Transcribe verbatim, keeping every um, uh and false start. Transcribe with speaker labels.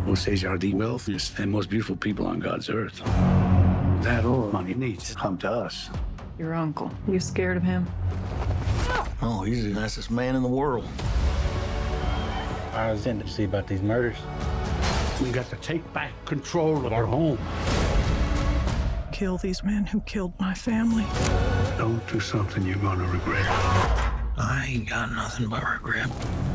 Speaker 1: Osage are the wealthiest and most beautiful people on God's earth. That all money needs to come to us.
Speaker 2: Your uncle. You scared of him?
Speaker 3: Oh, he's the nicest man in the world.
Speaker 4: I was in to see about these murders.
Speaker 1: We got to take back control of our home.
Speaker 2: Kill these men who killed my family.
Speaker 1: Don't do something you're gonna regret.
Speaker 3: I ain't got nothing but regret.